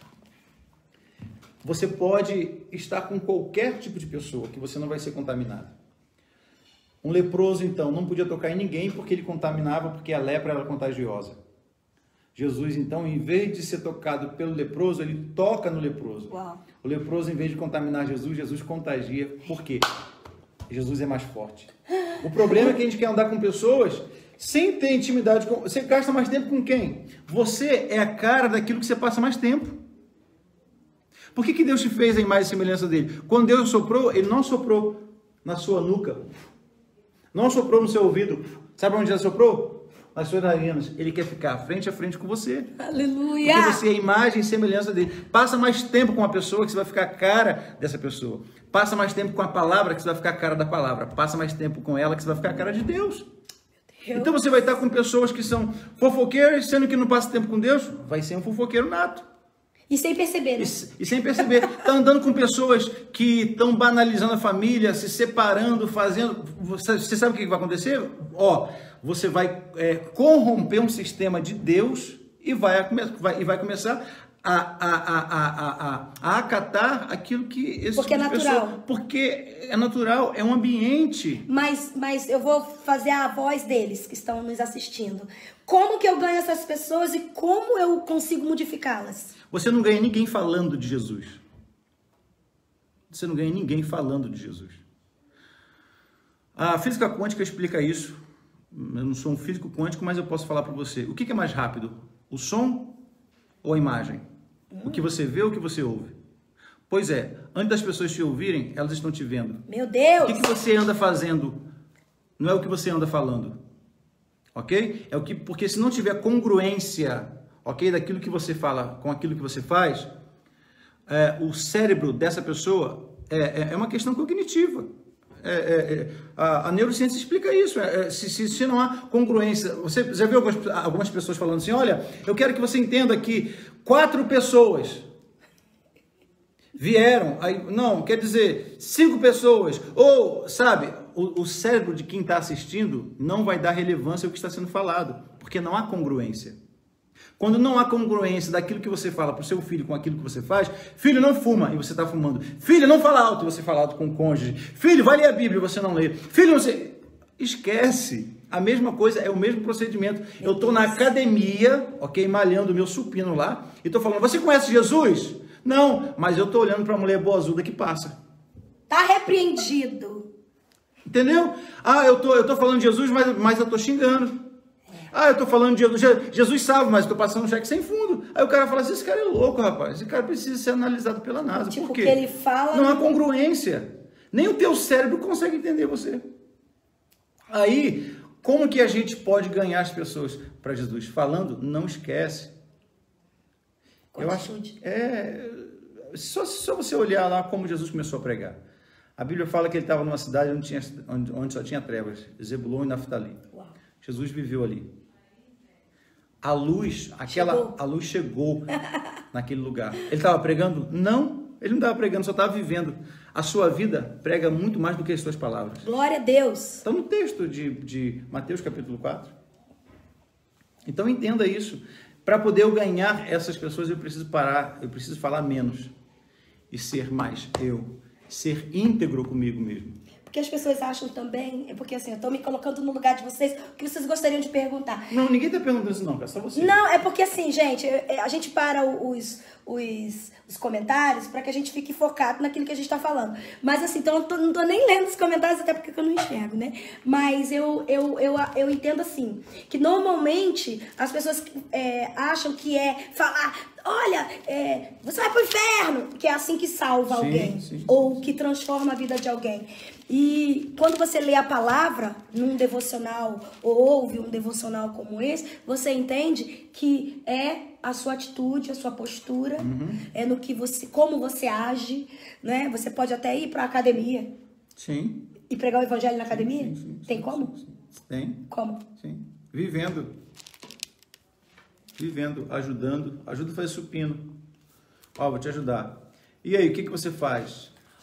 Você pode estar com qualquer tipo de pessoa que você não vai ser contaminado. Um leproso, então, não podia tocar em ninguém porque ele contaminava, porque a lepra era contagiosa. Jesus, então, em vez de ser tocado pelo leproso, ele toca no leproso. Uau. O leproso, em vez de contaminar Jesus, Jesus contagia. Por quê? Jesus é mais forte. O problema é que a gente quer andar com pessoas sem ter intimidade com... Você gasta mais tempo com quem? Você é a cara daquilo que você passa mais tempo. Por que que Deus te fez a imagem e semelhança dele? Quando Deus soprou, ele não soprou na sua nuca. Não soprou no seu ouvido. Sabe onde ele soprou? Nas suas narinas. Ele quer ficar frente a frente com você. Aleluia! Porque você é a imagem e semelhança dele. Passa mais tempo com a pessoa que você vai ficar a cara dessa pessoa. Passa mais tempo com a palavra que você vai ficar a cara da palavra. Passa mais tempo com ela que você vai ficar a cara de Deus. Deus. Então você vai estar com pessoas que são fofoqueiras, sendo que não passa tempo com Deus, vai ser um fofoqueiro nato. E sem perceber, né? E, e sem perceber. Está andando com pessoas que estão banalizando a família, se separando, fazendo... Você, você sabe o que vai acontecer? Ó, você vai é, corromper um sistema de Deus e vai, vai, e vai começar a, a, a, a, a, a acatar aquilo que... Esse Porque tipo é natural. Pessoa, porque é natural, é um ambiente. Mas, mas eu vou fazer a voz deles que estão nos assistindo. Como que eu ganho essas pessoas e como eu consigo modificá-las? Você não ganha ninguém falando de Jesus. Você não ganha ninguém falando de Jesus. A física quântica explica isso. Eu não sou um físico quântico, mas eu posso falar para você. O que é mais rápido? O som ou a imagem? Hum. O que você vê ou o que você ouve? Pois é, antes das pessoas te ouvirem, elas estão te vendo. Meu Deus! O que você anda fazendo não é o que você anda falando. Ok? É o que, porque se não tiver congruência, ok, daquilo que você fala com aquilo que você faz, é, o cérebro dessa pessoa é, é uma questão cognitiva. É, é, é, a, a neurociência explica isso. É, é, se, se, se não há congruência, você já viu algumas, algumas pessoas falando assim: olha, eu quero que você entenda que quatro pessoas vieram, aí, não, quer dizer, cinco pessoas, ou, sabe, o, o cérebro de quem está assistindo não vai dar relevância ao que está sendo falado, porque não há congruência. Quando não há congruência daquilo que você fala para o seu filho com aquilo que você faz, filho, não fuma, e você está fumando. Filho, não fala alto, e você fala alto com o cônjuge. Filho, vai ler a Bíblia, e você não lê. Filho, você... Esquece. A mesma coisa, é o mesmo procedimento. Eu estou na academia, ok, malhando o meu supino lá, e estou falando, você conhece Jesus? Não, mas eu estou olhando para a mulher boazuda que passa. Tá repreendido. Entendeu? Ah, eu tô, eu tô falando de Jesus, mas, mas eu tô xingando. Ah, eu tô falando de Jesus, Jesus salva, mas eu tô passando um cheque sem fundo. Aí o cara fala assim, esse cara é louco, rapaz. Esse cara precisa ser analisado pela NASA. Tipo, por quê? que ele fala... Não há congruência. Nem o teu cérebro consegue entender você. Aí, como que a gente pode ganhar as pessoas para Jesus? Falando, não esquece. Eu acho é só, só você olhar lá como Jesus começou a pregar. A Bíblia fala que ele estava numa cidade onde, tinha, onde, onde só tinha trevas, Zebulon e Naftali. Uau. Jesus viveu ali. A luz, aquela, chegou. a luz chegou naquele lugar. Ele estava pregando? Não, ele não estava pregando, só estava vivendo. A sua vida prega muito mais do que as suas palavras. Glória a Deus. Está no texto de, de Mateus capítulo quatro. Então entenda isso. Para poder eu ganhar essas pessoas, eu preciso parar, eu preciso falar menos e ser mais eu, ser íntegro comigo mesmo. Porque as pessoas acham também, é porque assim, eu tô me colocando no lugar de vocês, o que vocês gostariam de perguntar? Não, ninguém tá perguntando isso não, cara, só você. Não, é porque assim, gente, a gente para os, os, os comentários para que a gente fique focado naquilo que a gente tá falando. Mas assim, então eu tô, não tô nem lendo os comentários, até porque eu não enxergo, né? Mas eu, eu, eu, eu entendo assim, que normalmente as pessoas é, acham que é falar, olha, é, você vai pro inferno, que é assim que salva sim, alguém, sim, sim. ou que transforma a vida de alguém. E quando você lê a palavra num devocional, ou ouve um devocional como esse, você entende que é a sua atitude, a sua postura, uhum. é no que você, como você age, né? Você pode até ir para a academia. Sim. E pregar o evangelho na academia? Sim, sim, sim, Tem sim, como? Sim, sim. Tem. Como? Sim. Vivendo. Vivendo, ajudando. Ajuda a fazer supino. Ó, vou te ajudar. E aí, o que, que você faz?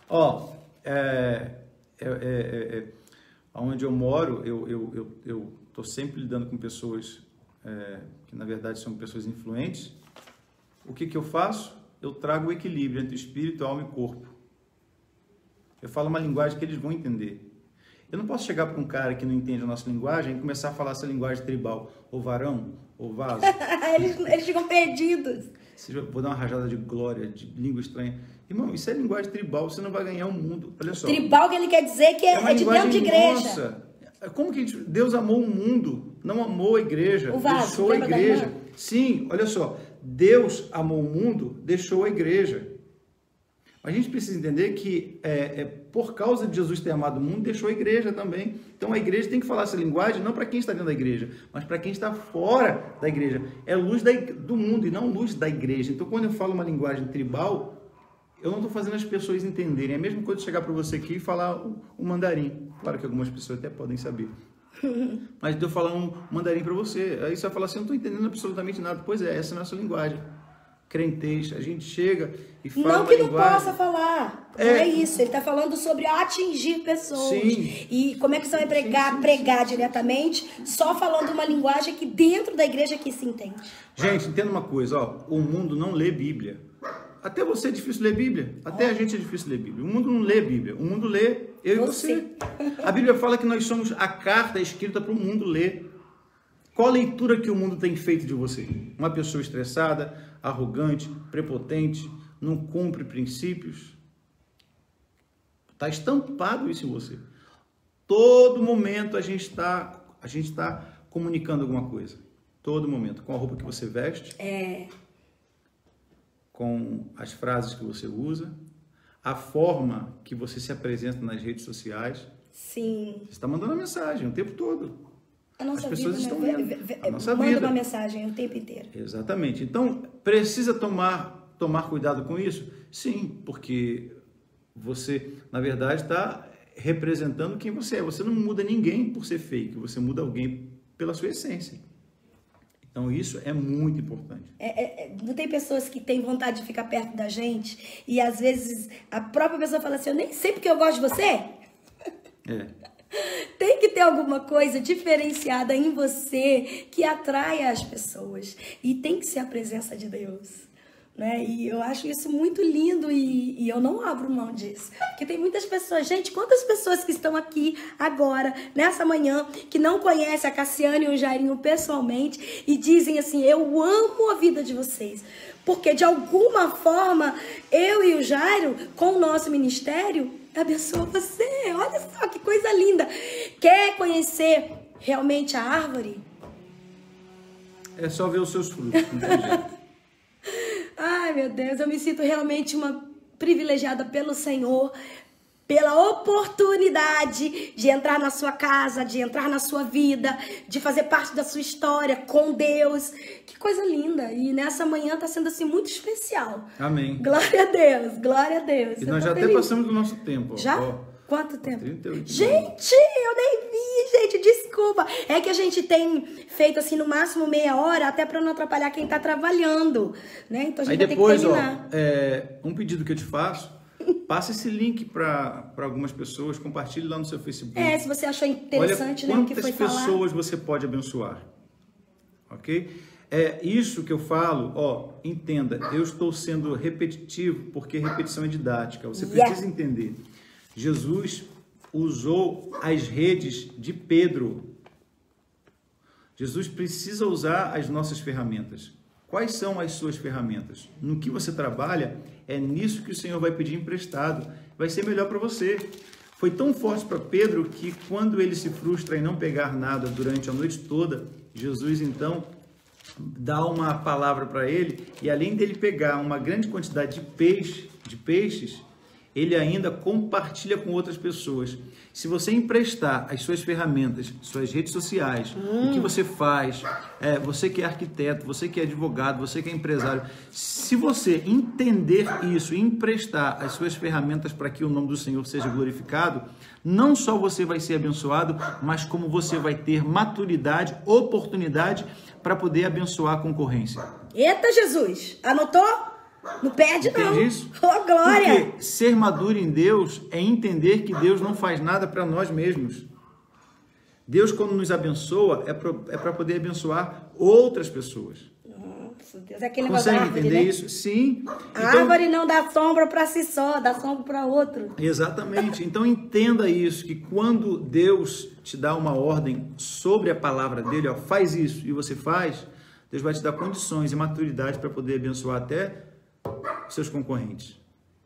Ó, é, é, é, é, onde eu moro, eu eu eu, eu tô sempre lidando com pessoas é, que na verdade são pessoas influentes. O que que eu faço? Eu trago o equilíbrio entre espírito, alma e corpo. Eu falo uma linguagem que eles vão entender. Eu não posso chegar para um cara que não entende a nossa linguagem e começar a falar essa linguagem tribal. Ou varão, ou vaso. eles, eles ficam perdidos. Vou dar uma rajada de glória, de língua estranha. Irmão, isso é linguagem tribal, você não vai ganhar o mundo. Olha só. Tribal que ele quer dizer que é, é, é de dentro de igreja. Nossa. Como que Deus amou o mundo, não amou a igreja, o vaso, deixou a igreja. Sim, olha só. Deus amou o mundo, deixou a igreja. A gente precisa entender que é, é por causa de Jesus ter amado o mundo, deixou a igreja também. Então a igreja tem que falar essa linguagem não para quem está dentro da igreja, mas para quem está fora da igreja. É luz da, do mundo e não luz da igreja. Então quando eu falo uma linguagem tribal, eu não estou fazendo as pessoas entenderem. É a mesma coisa de chegar para você aqui e falar o, o mandarim. Claro que algumas pessoas até podem saber. Mas de eu falar um mandarim para você, aí você vai falar assim, eu não estou entendendo absolutamente nada. Pois é, essa é a nossa linguagem. Crentez, a gente chega e fala não que não linguagem... possa falar, é... não é isso, ele está falando sobre atingir pessoas. Sim. E como é que você vai pregar, sim, sim, pregar sim. diretamente, só falando uma linguagem que dentro da igreja que se entende. Gente, entenda uma coisa, ó, o mundo não lê Bíblia. Até você é difícil ler Bíblia, até oh. a gente é difícil ler Bíblia. O mundo não lê Bíblia, o mundo lê eu você. e você. A Bíblia fala que nós somos a carta escrita para o mundo ler. Qual a leitura que o mundo tem feito de você? Uma pessoa estressada, arrogante, prepotente, não cumpre princípios? Está estampado isso em você. Todo momento a gente está a gente está comunicando alguma coisa. Todo momento. Com a roupa que você veste. É. Com as frases que você usa. A forma que você se apresenta nas redes sociais. Sim. Você está mandando uma mensagem o tempo todo. A nossa As pessoas vida, estão né? vendo. A nossa Manda vida. uma mensagem o tempo inteiro. Exatamente. Então, precisa tomar, tomar cuidado com isso? Sim, porque você, na verdade, está representando quem você é. Você não muda ninguém por ser fake, você muda alguém pela sua essência. Então, isso é muito importante. É, é, não tem pessoas que têm vontade de ficar perto da gente e, às vezes, a própria pessoa fala assim, eu nem sei porque eu gosto de você. É. Tem que ter alguma coisa diferenciada em você que atraia as pessoas. E tem que ser a presença de Deus. Né? E eu acho isso muito lindo e, e eu não abro mão disso. Porque tem muitas pessoas, gente, quantas pessoas que estão aqui agora, nessa manhã, que não conhecem a Cassiane e o Jairinho pessoalmente e dizem assim, eu amo a vida de vocês. Porque de alguma forma, eu e o Jairo, com o nosso ministério, abençoa você. Olha só que coisa linda. Quer conhecer realmente a árvore? É só ver os seus frutos. Não tem jeito. Ai, meu Deus, eu me sinto realmente uma privilegiada pelo Senhor, pela oportunidade de entrar na sua casa, de entrar na sua vida, de fazer parte da sua história com Deus. Que coisa linda. E nessa manhã está sendo assim muito especial. Amém. Glória a Deus, glória a Deus. E nós já feliz. até passamos do nosso tempo. Já? Ó. Quanto tempo? trinta e oito gente, eu nem vi, gente, desculpa. É que a gente tem feito assim no máximo meia hora, até para não atrapalhar quem tá trabalhando, né? Então a gente Aí vai depois, ter que terminar. Ó, é, um pedido que eu te faço, passa esse link para algumas pessoas, compartilhe lá no seu Facebook. É, se você achou interessante, Olha né, o que foi falar. quantas pessoas você pode abençoar, ok? É isso que eu falo, ó, entenda, eu estou sendo repetitivo porque repetição é didática, você Yeah. precisa entender. Jesus usou as redes de Pedro. Jesus precisa usar as nossas ferramentas. Quais são as suas ferramentas? No que você trabalha, é nisso que o Senhor vai pedir emprestado. Vai ser melhor para você. Foi tão forte para Pedro que quando ele se frustra em não pegar nada durante a noite toda, Jesus então dá uma palavra para ele e além dele pegar uma grande quantidade de peixe, de peixes, ele ainda compartilha com outras pessoas. Se você emprestar as suas ferramentas, suas redes sociais, hum. o que você faz, é, você que é arquiteto, você que é advogado, você que é empresário, se você entender isso e emprestar as suas ferramentas para que o nome do Senhor seja glorificado, não só você vai ser abençoado, mas como você vai ter maturidade, oportunidade para poder abençoar a concorrência. Eita, Jesus! Anotou? Não perde, Entende não. isso? Oh, glória! Porque ser maduro em Deus é entender que Deus não faz nada para nós mesmos. Deus, quando nos abençoa, é para é para poder abençoar outras pessoas. Nossa, Deus, é aquele negócio Consegue da árvore, entender né? isso? Sim. A Então, árvore não dá sombra para si só, dá sombra para outro. exatamente. Então entenda isso, que quando Deus te dá uma ordem sobre a palavra dele, ó, faz isso, e você faz, Deus vai te dar condições e maturidade para poder abençoar até seus concorrentes.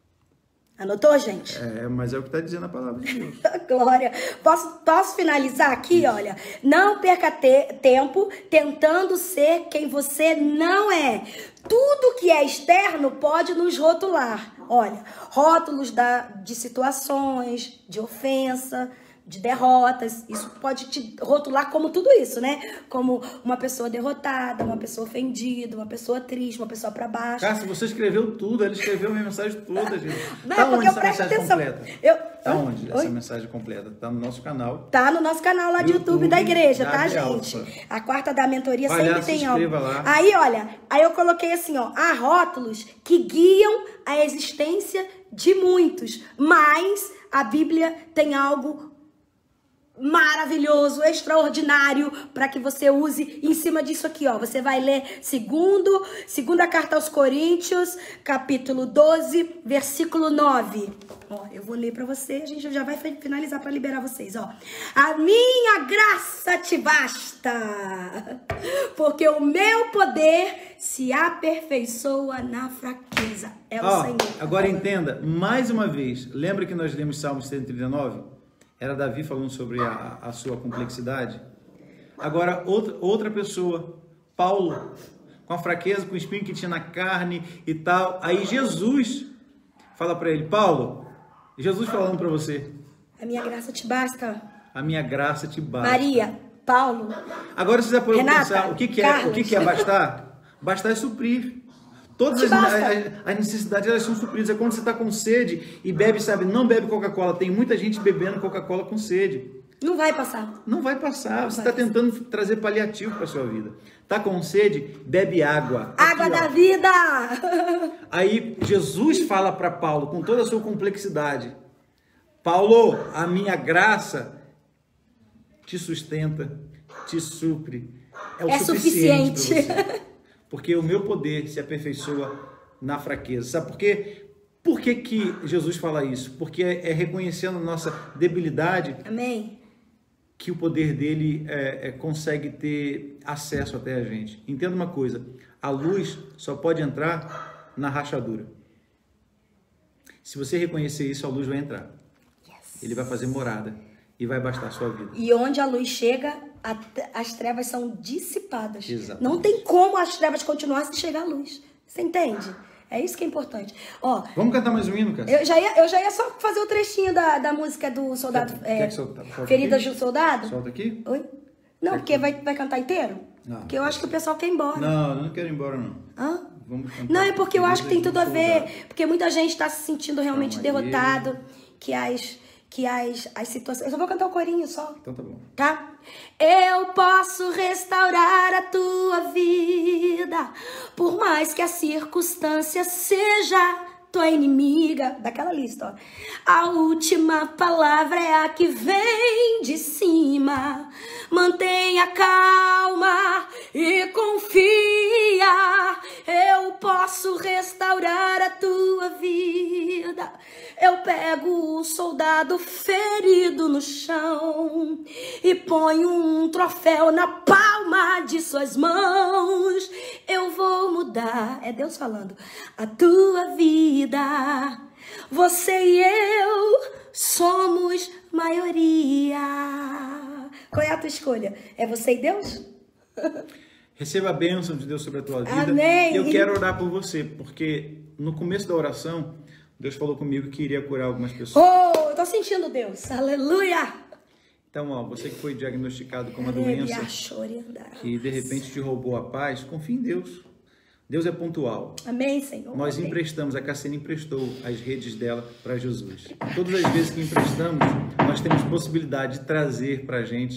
Anotou, gente? É, mas é o que está dizendo a palavra de Deus. Glória. Posso, posso finalizar aqui? Olha, não perca te- tempo tentando ser quem você não é. Tudo que é externo pode nos rotular. Olha, rótulos da, de situações, de ofensa, de derrotas. Isso pode te rotular como tudo isso, né? Como uma pessoa derrotada, uma pessoa ofendida, uma pessoa triste, uma pessoa pra baixo. Cássio, você escreveu tudo, ela escreveu a minha mensagem toda, gente. Não, Tá é porque onde eu essa presto mensagem atenção. completa? Eu... Tá onde Oi? essa mensagem completa? Tá no nosso canal. Tá no nosso canal lá de YouTube, YouTube da igreja, da tá, Realfa. gente? A quarta da mentoria Vai sempre lá, tem se algo. inscreva lá. Aí, olha, aí eu coloquei assim, ó, há rótulos que guiam a existência de muitos, mas a Bíblia tem algo maravilhoso, extraordinário, para que você use em cima disso aqui, ó. Você vai ler segundo, segunda carta aos Coríntios, capítulo doze, versículo nove. Ó, eu vou ler para você, a gente já vai finalizar para liberar vocês, ó. A minha graça te basta, porque o meu poder se aperfeiçoa na fraqueza. É o Ó, Senhor. agora entenda, mais uma vez, lembra que nós lemos Salmos cento e trinta e nove? Era Davi falando sobre a, a sua complexidade. Agora, outra, outra pessoa, Paulo, com a fraqueza, com o espinho que tinha na carne e tal. Aí Jesus fala para ele, Paulo, Jesus falando para você, A minha graça te basta. a minha graça te basta. Maria, Paulo. Agora você já pode Renata, pensar, o que, que é, Carlos. o que, que é bastar? Bastar é suprir. Todas Te as, basta. as, as necessidades, elas são supridas. É quando você está com sede e bebe, sabe, não bebe Coca-Cola. Tem muita gente bebendo Coca-Cola com sede. Não vai passar. Não vai passar. Você vai está tentando trazer paliativo para sua vida. Tá com sede? Bebe água. Água Aqui, da ó. vida. Aí Jesus fala para Paulo, com toda a sua complexidade, Paulo, a minha graça te sustenta, te supre. É o É suficiente, suficiente. para você. Porque o meu poder se aperfeiçoa na fraqueza. Sabe por quê? Por que, que Jesus fala isso? Porque é, é reconhecendo a nossa debilidade Amém. que o poder dele é, é, consegue ter acesso até a gente. Entenda uma coisa, a luz só pode entrar na rachadura. Se você reconhecer isso, a luz vai entrar. Yes. Ele vai fazer morada e vai bastar a sua vida. E onde a luz chega, a- as trevas são dissipadas. Exatamente. Não tem como as trevas continuar se chegar à luz. Você entende? É isso que é importante. Ó, Vamos cantar mais um hino, Cássio? eu já ia, eu já ia só fazer o trechinho da, da música do soldado. Quer- é, quer que solta- solta Feridas aqui? do Soldado? Solta aqui? Oi? Não, porque vai, vai cantar inteiro? Não. Porque eu acho que o pessoal quer ir embora. Não, eu não quero ir embora, não. Hã? Vamos cantar. Não, é porque eu acho que tem tudo a ver. Soldado. Porque muita gente está se sentindo realmente Calma aí. derrotado. Que as, que as, as situações... Eu só vou cantar o corinho só. Então tá bom. Tá? Eu posso restaurar a tua vida, por mais que a circunstância seja tua inimiga. Daquela lista, ó. A última palavra é a que vem de cima. Mantenha calma e confia. Eu posso restaurar a tua vida. Eu pego o soldado ferido no chão e ponho um troféu na palma de suas mãos. Eu vou mudar, é Deus falando, a tua vida. Você e eu somos maioria. Qual é a tua escolha? É você e Deus? Receba a bênção de Deus sobre a tua vida. Amém. Eu quero orar por você, porque no começo da oração, Deus falou comigo que iria curar algumas pessoas. Oh, eu tô sentindo Deus. Aleluia. Então, ó, você que foi diagnosticado com uma doença que de repente te roubou a paz, confie em Deus. Deus é pontual. Amém, Senhor. Nós Amém. emprestamos, a Cassiane emprestou as redes dela para Jesus. Todas as vezes que emprestamos, nós temos possibilidade de trazer para a gente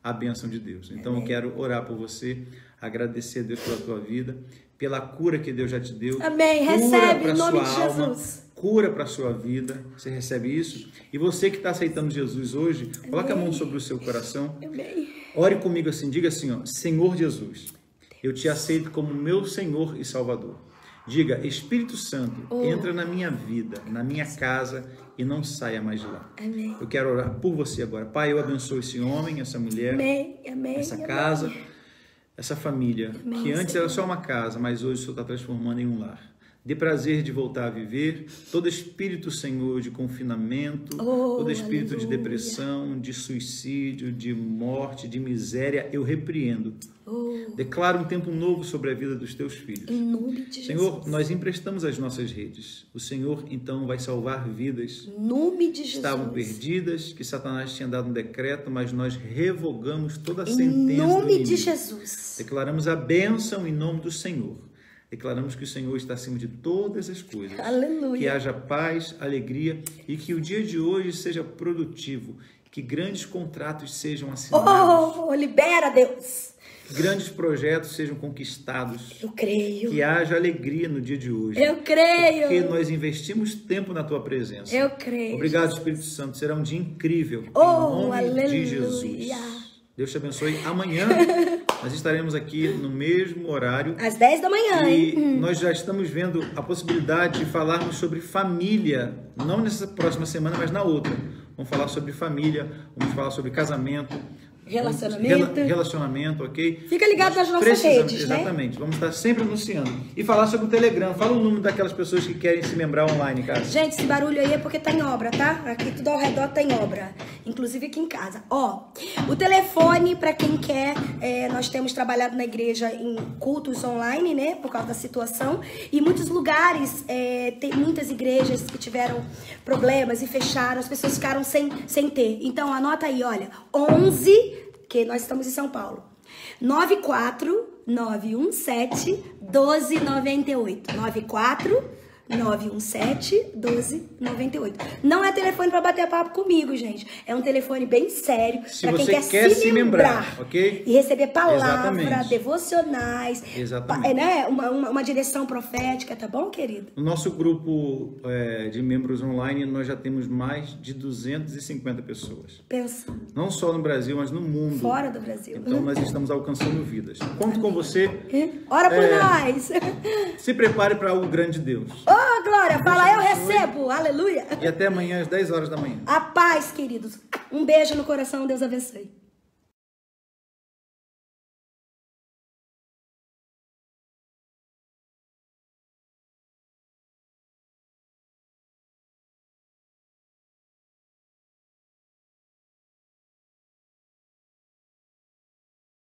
a bênção de Deus. Então Amém. Eu quero orar por você, agradecer a Deus pela tua vida, pela cura que Deus já te deu. Amém. Recebe em nome de Jesus. Cura para a sua vida. Você recebe isso? E você que está aceitando Jesus hoje, Amém. Coloque a mão sobre o seu coração. Amém. Ore comigo assim, diga assim, ó, Senhor Jesus, eu te aceito como meu Senhor e Salvador. Diga, Espírito Santo, oh. entra na minha vida, na minha casa e não saia mais de lá. Amém. Eu quero orar por você agora. Pai, eu abençoo esse homem, essa mulher, Amém. Amém. essa Amém. casa, essa família, Amém, que antes Senhor. era só uma casa, mas hoje o Senhor está transformando em um lar. Dê prazer de voltar a viver. Todo espírito, Senhor, de confinamento, oh, todo espírito aleluia. de depressão, de suicídio, de morte, de miséria, eu repreendo. Oh. Declaro um tempo novo sobre a vida dos teus filhos. Em nome de Senhor, Jesus. nós emprestamos as nossas redes. O Senhor, então, vai salvar vidas. Em nome de Jesus. Estavam perdidas, que Satanás tinha dado um decreto, mas nós revogamos toda a sentença Em nome do inimigo. de Jesus. Declaramos a bênção em nome do Senhor. Declaramos que o Senhor está acima de todas as coisas. Aleluia. Que haja paz, alegria e que o dia de hoje seja produtivo. Que grandes contratos sejam assinados. Oh, libera, Deus. Que grandes projetos sejam conquistados. Eu creio. Que haja alegria no dia de hoje. Eu creio. Porque nós investimos tempo na tua presença. Eu creio. Obrigado, Espírito Santo. Será um dia incrível. Oh, em nome aleluia. de Jesus. Deus te abençoe. Amanhã nós estaremos aqui no mesmo horário. Às dez da manhã, E hein? Hum. nós já estamos vendo a possibilidade de falarmos sobre família. Não nessa próxima semana, mas na outra. Vamos falar sobre família, vamos falar sobre casamento. Relacionamento. Rela- relacionamento, ok? Fica ligado nas nossas Precisamos- redes, né? Exatamente. Vamos estar sempre anunciando. E falar sobre o Telegram. Fala o número daquelas pessoas que querem se membrar online, cara. Gente, esse barulho aí é porque tá em obra, tá? Aqui tudo ao redor tá em obra. Inclusive aqui em casa. Ó, o telefone pra quem quer, é, nós temos trabalhado na igreja em cultos online, né? Por causa da situação. E muitos lugares, é, tem muitas igrejas que tiveram problemas e fecharam. As pessoas ficaram sem, sem ter. Então, anota aí, olha. onze, que nós estamos em São Paulo. nove quatro nove um sete um dois nove oito. nove quatro nove um sete um dois nove oito. Não é telefone para bater papo comigo, gente. É um telefone bem sério para quem quer, quer se, se membrar, membrar, ok? E receber palavra, Exatamente. devocionais, Exatamente. Né? Uma, uma, uma direção profética, tá bom, querido? No nosso grupo é, de membros online, nós já temos mais de duzentas e cinquenta pessoas. Pensa. Não só no Brasil, mas no mundo. Fora do Brasil. Então, nós estamos alcançando vidas. Conto com você. Ora por É, nós. Se prepare para algo grande de Deus. Oh, glória! Fala, eu recebo. Aleluia. E até amanhã às dez horas da manhã. A paz, queridos. Um beijo no coração. Deus abençoe.